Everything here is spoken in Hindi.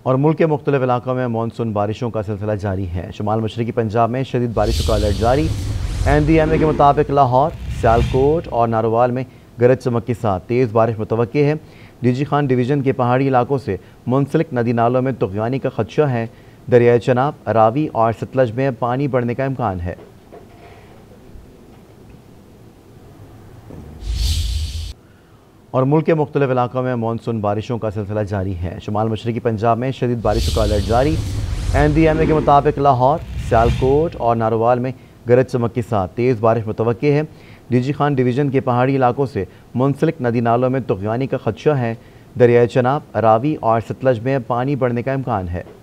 और मुल्क के मुख्तलिफ इलाकों में मानसून बारिशों का सिलसिला जारी है। शुमाल मशरक़ी पंजाब में शदीद बारिशों का अलर्ट जारी। NDMA के मुताबिक लाहौर, सियालकोट और नारोवाल में गरज चमक के साथ तेज़ बारिश मुतवक्की है। डीजी खान डिवीज़न के पहाड़ी इलाकों से मुंसलिक नदी नालों में तुग़यानी का खदशा है। दरियाए चनाब, रावी और सतलज में पानी बढ़ने का इम्कान है। और मुल्क के मुख्तलिफ इलाकों में मानसून बारिशों का सिलसिला जारी है। शुमाल मशरक़ी पंजाब में शदीद बारिशों का अलर्ट जारी। NDMA के मुताबिक लाहौर, सियालकोट और नारोवाल में गरज चमक के साथ तेज़ बारिश मुतवक्की है। डीजी खान डिवीज़न के पहाड़ी इलाकों से मुंसलिक नदी नालों में तुग़यानी का खदशा है। दरियाए चनाब, रावी और सतलज में पानी बढ़ने का इम्कान है।